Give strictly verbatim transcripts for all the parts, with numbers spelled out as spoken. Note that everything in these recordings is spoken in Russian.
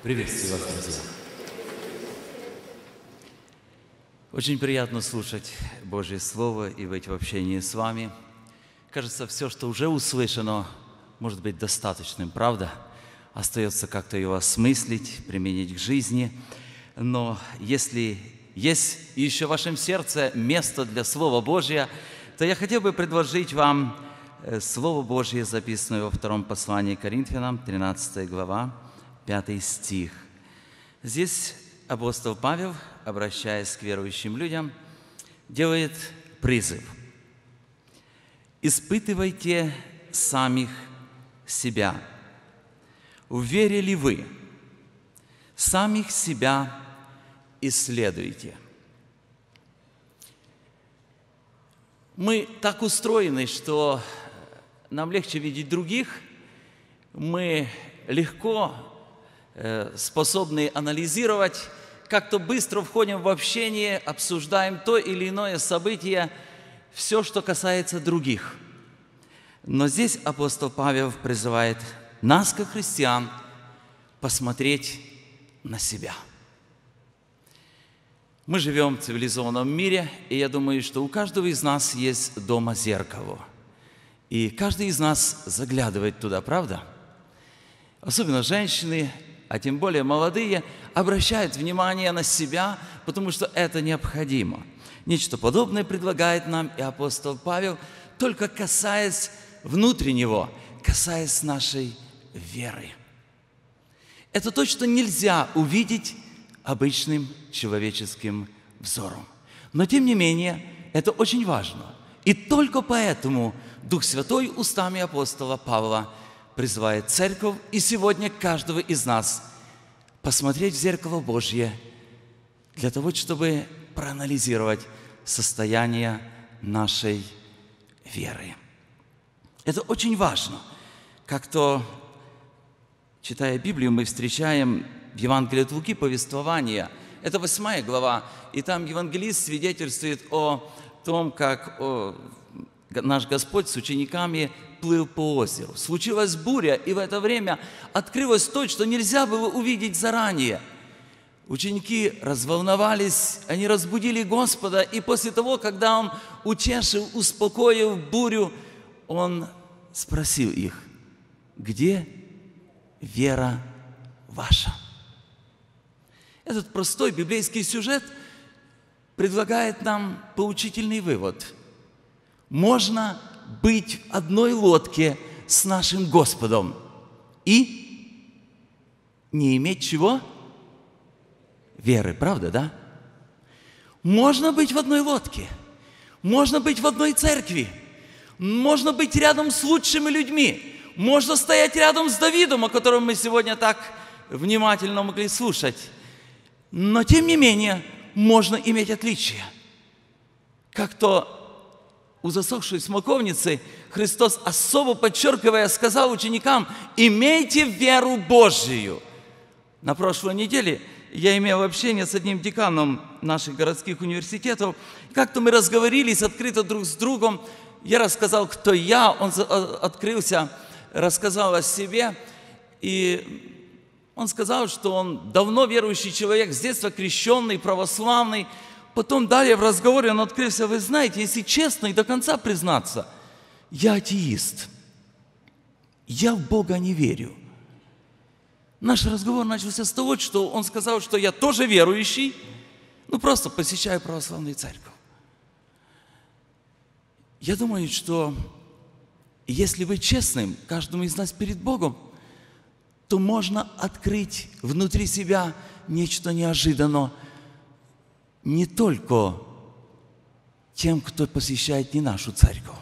Приветствую вас, друзья. Очень приятно слушать Божье Слово и быть в общении с вами. Кажется, все, что уже услышано, может быть достаточным, правда? Остается как-то его осмыслить, применить к жизни. Но если есть еще в вашем сердце место для Слова Божия, то я хотел бы предложить вам Слово Божье, записанное во втором послании к Коринфянам, тринадцатая глава, пятый стих. Здесь апостол Павел, обращаясь к верующим людям, делает призыв. «Испытывайте самих себя. В вере ли вы? Самих себя исследуйте». Мы так устроены, что нам легче видеть других, мы легко способны анализировать, как-то быстро входим в общение, обсуждаем то или иное событие, все, что касается других. Но здесь апостол Павел призывает нас, как христиан, посмотреть на себя. Мы живем в цивилизованном мире, и я думаю, что у каждого из нас есть дома зеркало. И каждый из нас заглядывает туда, правда? Особенно женщины, а тем более молодые, обращают внимание на себя, потому что это необходимо. Нечто подобное предлагает нам и апостол Павел, только касаясь внутреннего, касаясь нашей веры. Это то, что нельзя увидеть обычным человеческим взором. Но, тем не менее, это очень важно. И только поэтому Дух Святой устами апостола Павла призывает церковь и сегодня каждого из нас посмотреть в зеркало Божье для того, чтобы проанализировать состояние нашей веры. Это очень важно. Как-то, читая Библию, мы встречаем в Евангелии от Луки повествование. Это восьмая глава, и там евангелист свидетельствует о том, как о, наш Господь с учениками плыл по озеру. Случилась буря, и в это время открылось то, что нельзя было увидеть заранее. Ученики разволновались, они разбудили Господа, и после того, когда Он утешил, успокоил бурю, Он спросил их: где вера ваша? Этот простой библейский сюжет предлагает нам поучительный вывод. Можно быть в одной лодке с нашим Господом и не иметь чего? Веры, правда, да? Можно быть в одной лодке, можно быть в одной церкви, можно быть рядом с лучшими людьми, можно стоять рядом с Давидом, о котором мы сегодня так внимательно могли слушать. Но, тем не менее, можно иметь отличия. Как то у засохшей смоковницы Христос, особо подчеркивая, сказал ученикам: «Имейте веру Божию». На прошлой неделе я имел общение с одним деканом наших городских университетов. Как-то мы разговорились открыто друг с другом. Я рассказал, кто я, он открылся, рассказал о себе. И он сказал, что он давно верующий человек, с детства крещенный, православный. Потом далее в разговоре он открылся: вы знаете, если честно и до конца признаться, я атеист. Я в Бога не верю. Наш разговор начался с того, что он сказал, что я тоже верующий, ну просто посещаю православную церковь. Я думаю, что если быть честным, каждому из нас перед Богом, то можно открыть внутри себя нечто неожиданное не только тем, кто посещает не нашу церковь.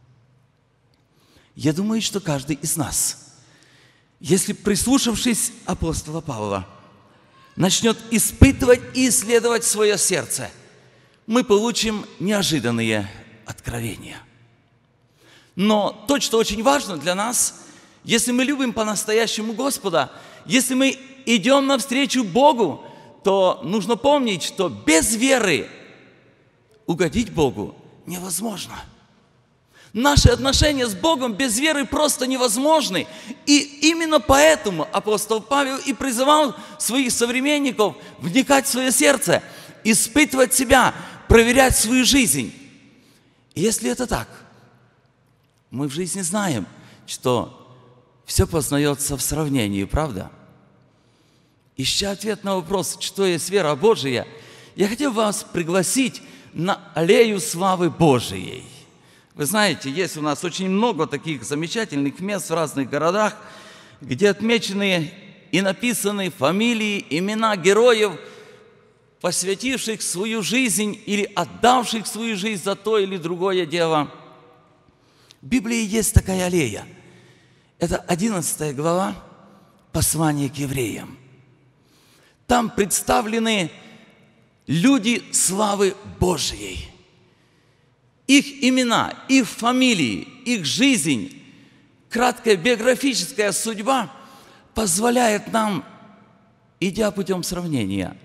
Я думаю, что каждый из нас, если, прислушавшись апостола Павла, начнет испытывать и исследовать свое сердце, мы получим неожиданные откровения. Но то, что очень важно для нас, если мы любим по-настоящему Господа, если мы идем навстречу Богу, то нужно помнить, что без веры угодить Богу невозможно. Наши отношения с Богом без веры просто невозможны. И именно поэтому апостол Павел и призывал своих современников вникать в свое сердце, испытывать себя, проверять свою жизнь. И если это так, мы в жизни знаем, что все познается в сравнении, правда? Ища ответ на вопрос, что есть вера Божия, я хотел вас пригласить на аллею славы Божией. Вы знаете, есть у нас очень много таких замечательных мест в разных городах, где отмечены и написаны фамилии, имена героев, посвятивших свою жизнь или отдавших свою жизнь за то или другое дело. В Библии есть такая аллея. Это одиннадцатая глава послания к евреям. Там представлены люди славы Божьей. Их имена, их фамилии, их жизнь, краткая биографическая судьба позволяет нам, идя путем сравнения,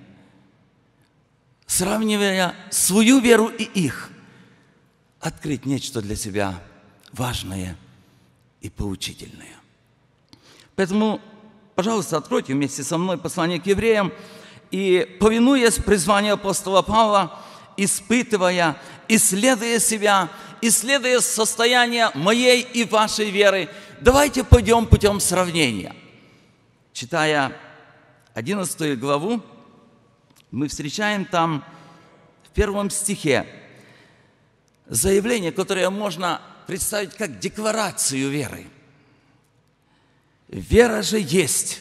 сравнивая свою веру и их, открыть нечто для себя важное и поучительное. Поэтому, пожалуйста, откройте вместе со мной послание к евреям и, повинуясь призванию апостола Павла, испытывая, исследуя себя, исследуя состояние моей и вашей веры, давайте пойдем путем сравнения. Читая одиннадцатую главу, мы встречаем там в первом стихе заявление, которое можно представить как декларацию веры. Вера же есть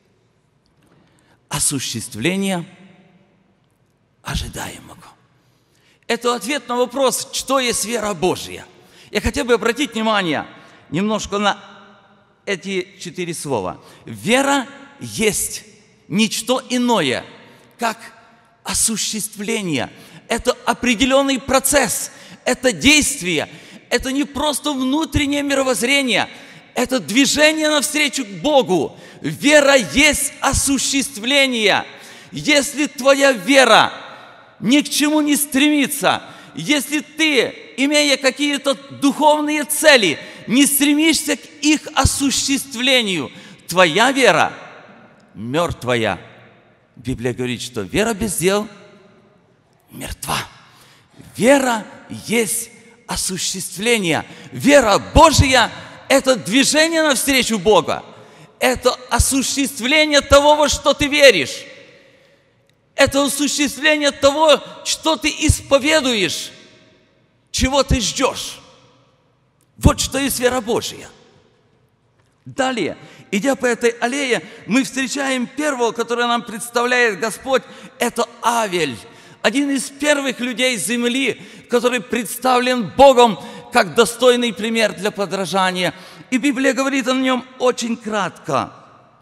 осуществление ожидаемого. Это ответ на вопрос, что есть вера Божья. Я хотел бы обратить внимание немножко на эти четыре слова. Вера есть ничто иное, как осуществление. Это определенный процесс, это действие, это не просто внутреннее мировоззрение, это движение навстречу к Богу. Вера есть осуществление. Если твоя вера ни к чему не стремится, если ты, имея какие-то духовные цели, не стремишься к их осуществлению, твоя вера мертвая. Библия говорит, что вера без дел мертва. Вера есть осуществление. Вера Божия – это движение навстречу Бога. Это осуществление того, во что ты веришь. Это осуществление того, что ты исповедуешь, чего ты ждешь. Вот что есть вера Божья. Далее, идя по этой аллее, мы встречаем первого, которого нам представляет Господь. Это Авель, один из первых людей земли, который представлен Богом как достойный пример для подражания. И Библия говорит о нем очень кратко.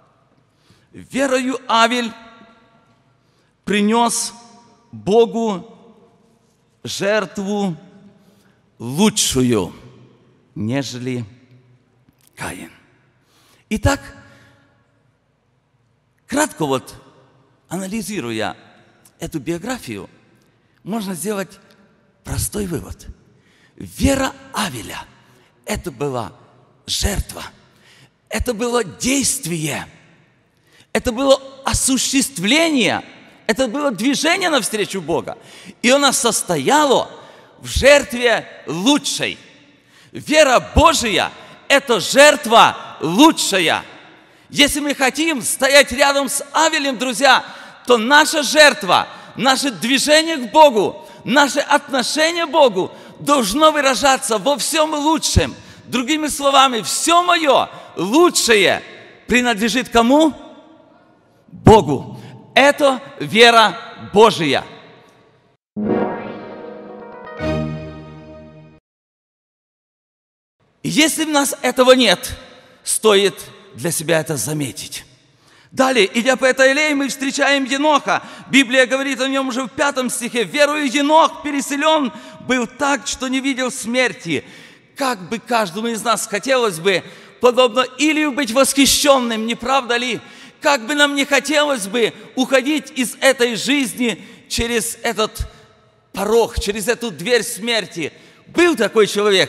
Верою Авель принес Богу жертву лучшую, нежели Каин. Итак, кратко вот анализируя эту биографию, можно сделать простой вывод. Вера Авеля – это была жертва, это было действие, это было осуществление, это было движение навстречу Бога. И оно состояло в жертве лучшей. Вера Божия – это жертва лучшая. Если мы хотим стоять рядом с Авелем, друзья, то наша жертва, наше движение к Богу, наше отношение к Богу должно выражаться во всем лучшем. Другими словами, все мое лучшее принадлежит кому? Богу. Это вера Божия. Если у нас этого нет, стоит для себя это заметить. Далее, идя по этой аллее, мы встречаем Еноха. Библия говорит о нем уже в пятом стихе. «Верою Енох переселен был так, что не видел смерти». Как бы каждому из нас хотелось бы, подобно Илию, быть восхищенным, не правда ли? Как бы нам не хотелось бы уходить из этой жизни через этот порог, через эту дверь смерти. Был такой человек,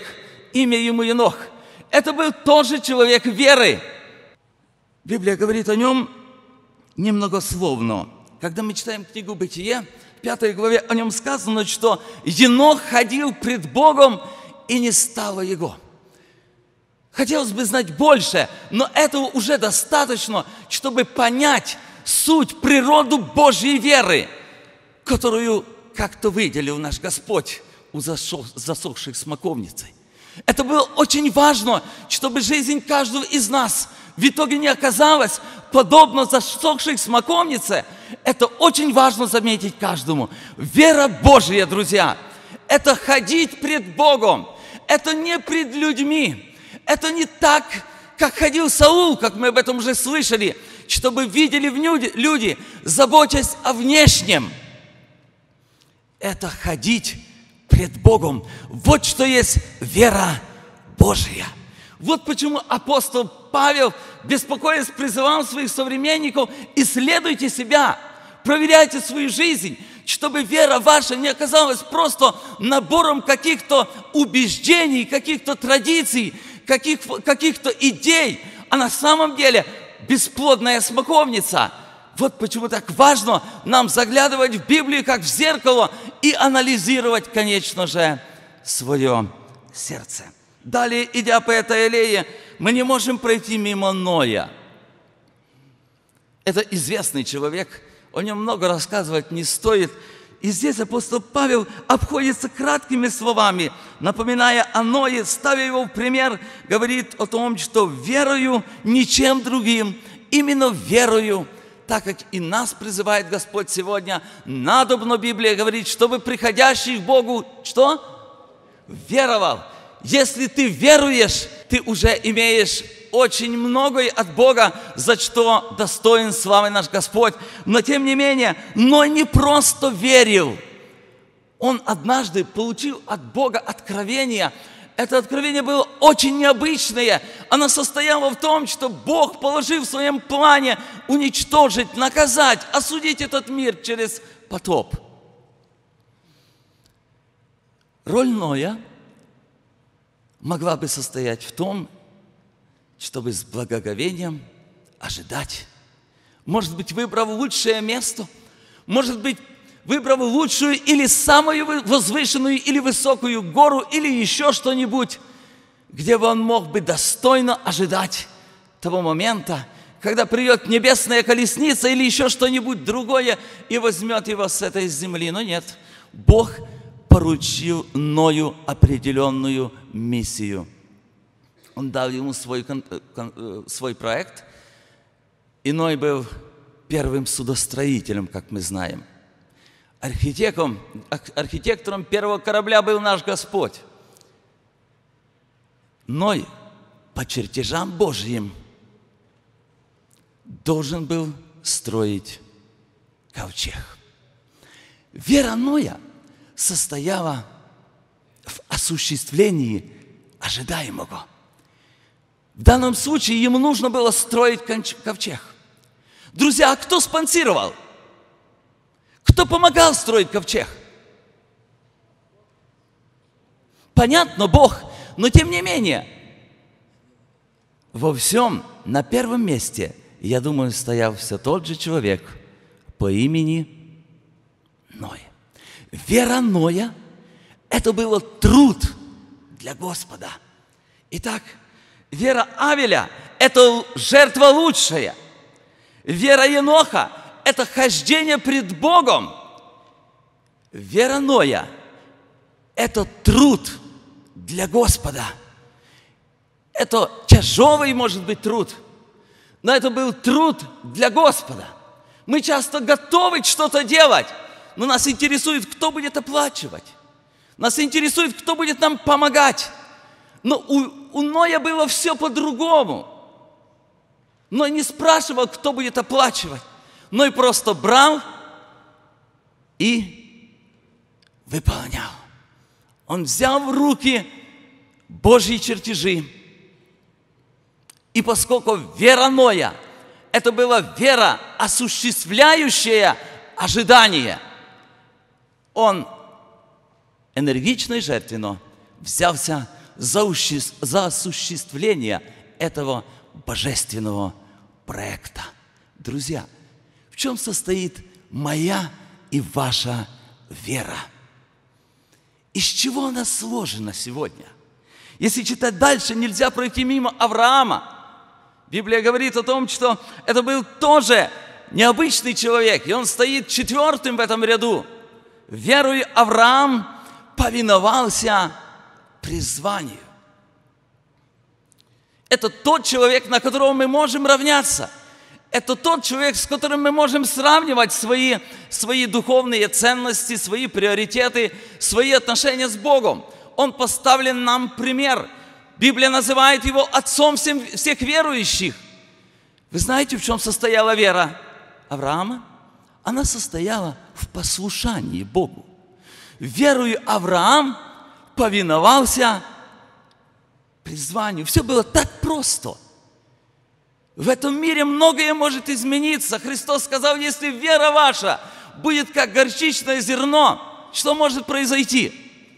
имя ему Енох. Это был тоже человек веры. Библия говорит о нем немногословно. Когда мы читаем книгу «Бытие», в пятой главе о нем сказано, что Енох ходил пред Богом, и не стало его. Хотелось бы знать больше, но этого уже достаточно, чтобы понять суть, природу Божьей веры, которую как-то выделил наш Господь у засохших смоковницей. Это было очень важно, чтобы жизнь каждого из нас в итоге не оказалась подобно засохшей смоковнице. Это очень важно заметить каждому. Вера Божья, друзья, это ходить пред Богом. Это не пред людьми. Это не так, как ходил Саул, как мы об этом уже слышали, чтобы видели люди, заботясь о внешнем. Это ходить пред Богом. Вот что есть вера Божья. Вот почему апостол Павел, беспокоясь, призывал своих современников: исследуйте себя, проверяйте свою жизнь, чтобы вера ваша не оказалась просто набором каких-то убеждений, каких-то традиций, каких, каких-то идей, а на самом деле бесплодная смоковница. Вот почему так важно нам заглядывать в Библию, как в зеркало, и анализировать, конечно же, свое сердце. Далее, идя по этой аллее, мы не можем пройти мимо Ноя. Это известный человек, о нем много рассказывать не стоит. И здесь апостол Павел обходится краткими словами, напоминая о Ное, ставя его в пример, говорит о том, что верою, ничем другим, именно верою, так как и нас призывает Господь сегодня, надобно, Библия говорит, чтобы приходящий к Богу, что? Веровал. Если ты веруешь, ты уже имеешь очень многое от Бога, за что достоин славы наш Господь. Но тем не менее, но не просто верил. Он однажды получил от Бога откровение. Это откровение было очень необычное. Оно состояло в том, что Бог положил в своем плане уничтожить, наказать, осудить этот мир через потоп. Роль Ноя могла бы состоять в том, чтобы с благоговением ожидать. Может быть, выбрав лучшее место, может быть, выбрав лучшую или самую возвышенную или высокую гору, или еще что-нибудь, где бы он мог бы достойно ожидать того момента, когда придет небесная колесница или еще что-нибудь другое и возьмет его с этой земли. Но нет, Бог поручил Ною определенную миссию. Он дал ему свой, свой проект, и Ной был первым судостроителем, как мы знаем. Архитектором, архитектором первого корабля был наш Господь. Ной по чертежам Божьим должен был строить ковчег. Вера Ноя состояла в осуществлении ожидаемого. В данном случае ему нужно было строить ковчег. Друзья, а кто спонсировал? Кто помогал строить ковчег? Понятно, Бог, но тем не менее, во всем на первом месте, я думаю, стоял все тот же человек по имени Ной. Вера Ноя – это был труд для Господа. Итак, вера Авеля – это жертва лучшая. Вера Еноха – это хождение пред Богом. Вера Ноя – это труд для Господа. Это тяжелый, может быть, труд, но это был труд для Господа. Мы часто готовы что-то делать, но нас интересует, кто будет оплачивать. Нас интересует, кто будет нам помогать. Но у, у Ноя было все по-другому. Ной не спрашивал, кто будет оплачивать. Ной просто брал и выполнял. Он взял в руки Божьи чертежи. И поскольку вера Ноя – это была вера, осуществляющая ожидание, он энергично и жертвенно взялся за, уществ... за осуществление этого божественного проекта. Друзья, в чем состоит моя и ваша вера? Из чего она сложена сегодня? Если читать дальше, нельзя пройти мимо Авраама. Библия говорит о том, что это был тоже необычный человек, и он стоит четвертым в этом ряду. Верою Авраам повиновался призванию. Это тот человек, на которого мы можем равняться. Это тот человек, с которым мы можем сравнивать свои, свои духовные ценности, свои приоритеты, свои отношения с Богом. Он поставлен нам пример. Библия называет его отцом всем, всех верующих. Вы знаете, в чем состояла вера Авраама? Она состояла в послушании Богу. Верою Авраам повиновался призванию. Все было так просто. В этом мире многое может измениться. Христос сказал, если вера ваша будет как горчичное зерно, что может произойти?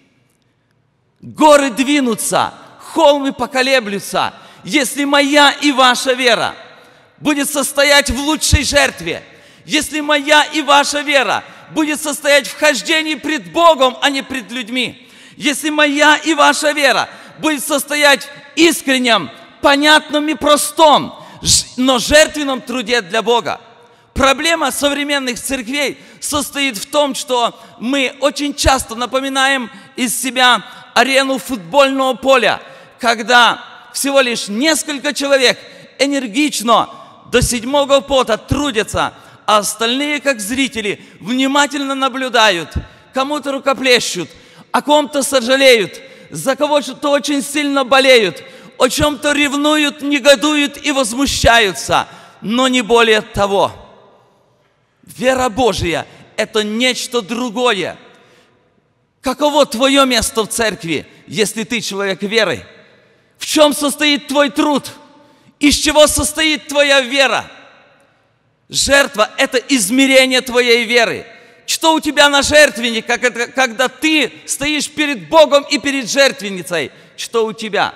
Горы двинутся, холмы поколеблются. Если моя и ваша вера будет состоять в лучшей жертве, если моя и ваша вера будет состоять в хождении пред Богом, а не пред людьми, если моя и ваша вера будет состоять в искреннем, понятном и простом, но жертвенном труде для Бога. Проблема современных церквей состоит в том, что мы очень часто напоминаем из себя арену футбольного поля, когда всего лишь несколько человек энергично до седьмого пота трудятся, а остальные, как зрители, внимательно наблюдают, кому-то рукоплещут, о ком-то сожалеют, за кого-то очень сильно болеют, о чем-то ревнуют, негодуют и возмущаются, но не более того. Вера Божия – это нечто другое. Каково твое место в церкви, если ты человек веры? В чем состоит твой труд? Из чего состоит твоя вера? Жертва – это измерение твоей веры. Что у тебя на жертвеннике, как это, когда ты стоишь перед Богом и перед жертвенницей? Что у тебя?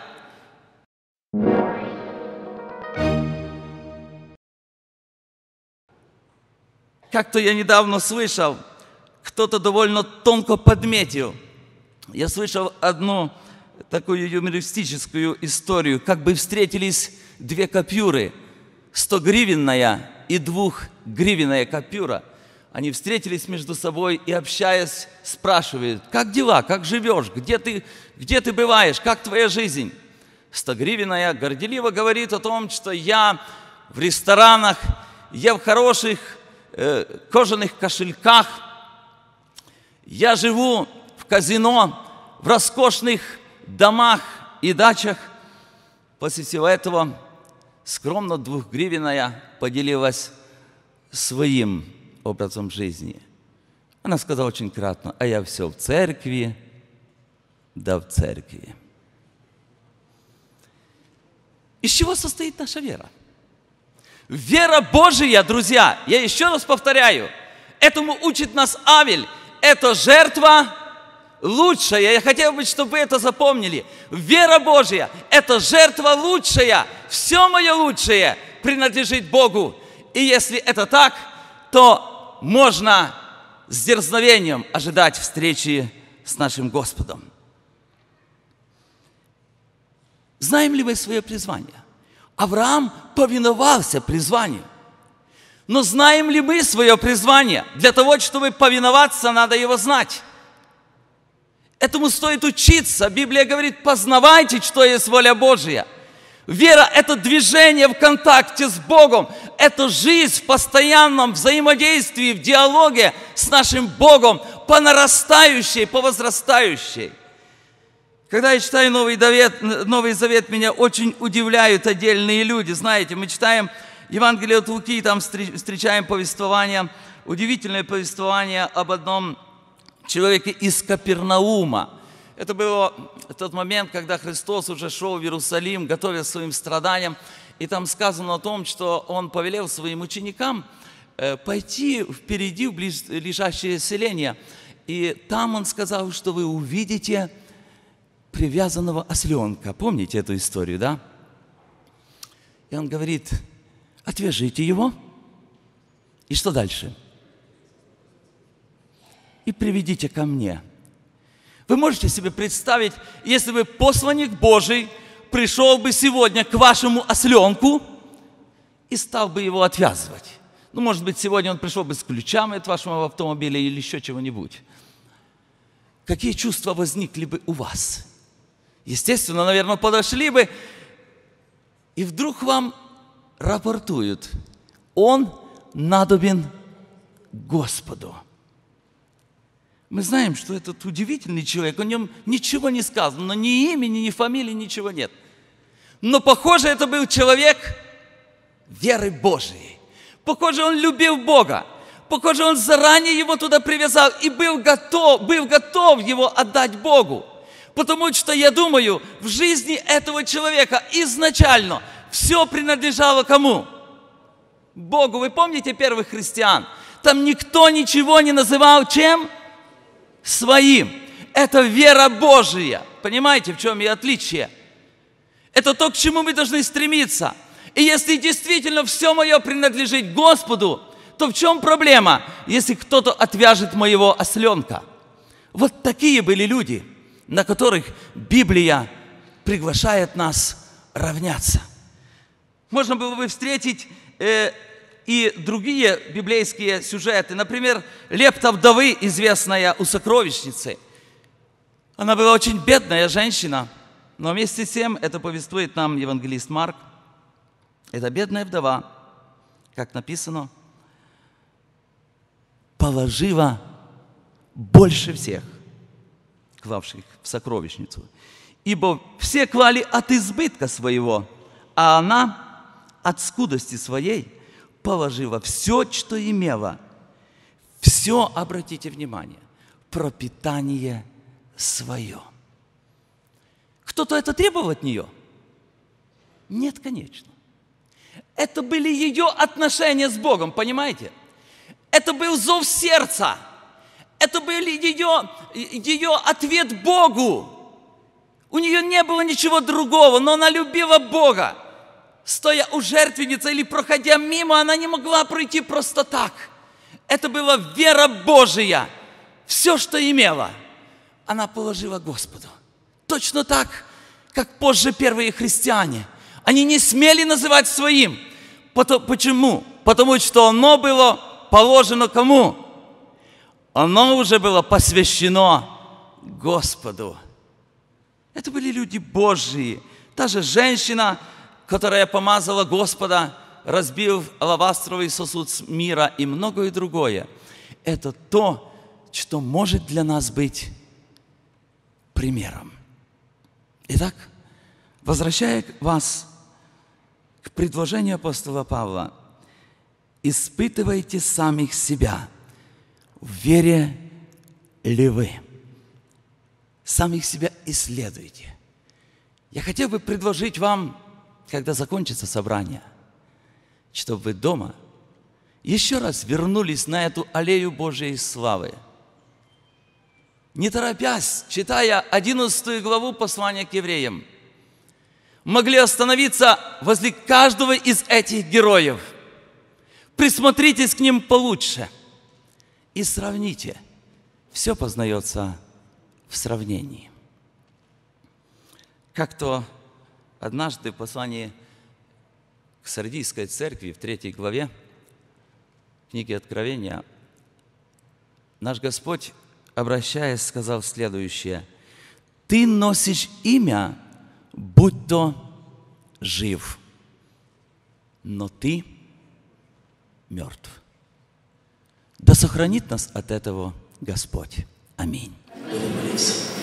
Как-то я недавно слышал, кто-то довольно тонко подметил. Я слышал одну такую юмористическую историю, как бы встретились две купюры, стогривенная и двухгривенная купюра. Они встретились между собой и, общаясь, спрашивают, как дела, как живешь, где ты, где ты бываешь, как твоя жизнь? Стогривенная горделиво говорит о том, что я в ресторанах, я в хороших э, кожаных кошельках, я живу в казино, в роскошных домах и дачах. После всего этого скромно двухгривенная поделилась своим образом жизни. Она сказала очень кратко, а я все в церкви, да в церкви. Из чего состоит наша вера? Вера Божия, друзья, я еще раз повторяю, этому учит нас Авель. Это жертва лучшая. Я хотел бы, чтобы вы это запомнили. Вера Божия – это жертва лучшая. Все мое лучшее принадлежит Богу. И если это так, то можно с дерзновением ожидать встречи с нашим Господом. Знаем ли мы свое призвание? Авраам повиновался призванию. Но знаем ли мы свое призвание? Для того, чтобы повиноваться, надо его знать. Этому стоит учиться. Библия говорит, познавайте, что есть воля Божья. Вера – это движение в контакте с Богом. Это жизнь в постоянном взаимодействии, в диалоге с нашим Богом, по нарастающей, по возрастающей. Когда я читаю Новый Завет, Новый Завет, меня очень удивляют отдельные люди. Знаете, мы читаем Евангелие от Луки, там встречаем повествование, удивительное повествование об одном человеке из Капернаума. Это был тот момент, когда Христос уже шел в Иерусалим, готовясь к своим страданиям. И там сказано о том, что Он повелел своим ученикам пойти впереди в близлежащее селение. И там Он сказал, что вы увидите привязанного осленка. Помните эту историю, да? И он говорит: отвяжите его. И что дальше? И приведите ко мне. Вы можете себе представить, если бы посланник Божий пришел бы сегодня к вашему осленку и стал бы его отвязывать. Ну, может быть, сегодня он пришел бы с ключами от вашего автомобиля или еще чего-нибудь. Какие чувства возникли бы у вас? Естественно, наверное, подошли бы, и вдруг вам рапортуют: он надобен Господу. Мы знаем, что этот удивительный человек, о нем ничего не сказано, ни имени, ни фамилии, ничего нет. Но, похоже, это был человек веры Божией. Похоже, он любил Бога. Похоже, он заранее его туда привязал и был готов, был готов его отдать Богу. Потому что, я думаю, в жизни этого человека изначально все принадлежало кому? Богу. Вы помните первых христиан? Там никто ничего не называл чем? Своим. Это вера Божия. Понимаете, в чем и отличие? Это то, к чему мы должны стремиться. И если действительно все мое принадлежит Господу, то в чем проблема, если кто-то отвяжет моего осленка? Вот такие были люди, на которых Библия приглашает нас равняться. Можно было бы встретить э, и другие библейские сюжеты. Например, лепта вдовы, известная у сокровищницы. Она была очень бедная женщина, но вместе с тем это повествует нам евангелист Марк. Эта бедная вдова, как написано, положила больше всех, клавших в сокровищницу. Ибо все клали от избытка своего, а она от скудости своей положила все, что имела. Все, обратите внимание, пропитание свое. Кто-то это требовал от нее? Нет, конечно. Это были ее отношения с Богом, понимаете? Это был зов сердца. Это был ее, ее ответ Богу. У нее не было ничего другого, но она любила Бога. Стоя у жертвенницы или проходя мимо, она не могла пройти просто так. Это была вера Божия. Все, что имела, она положила Господу. Точно так, как позже первые христиане. Они не смели называть своим. Почему? Потому что оно было положено кому? Оно уже было посвящено Господу. Это были люди Божьи. Та же женщина, которая помазала Господа, разбив алавастровый сосуд мира и многое другое. Это то, что может для нас быть примером. Итак, возвращая вас к предложению апостола Павла: испытывайте самих себя, в вере ли вы? Самих себя исследуйте. Я хотел бы предложить вам, когда закончится собрание, чтобы вы дома еще раз вернулись на эту аллею Божьей славы. Не торопясь, читая одиннадцатую главу послания к евреям, могли остановиться возле каждого из этих героев. Присмотритесь к ним получше и сравните. Все познается в сравнении. Как-то однажды в послании к Сардийской церкви в третьей главе книги Откровения наш Господь, обращаясь, сказал следующее: «Ты носишь имя, будь то жив, но ты мертв». Да сохранит нас от этого Господь. Аминь. Будем молиться.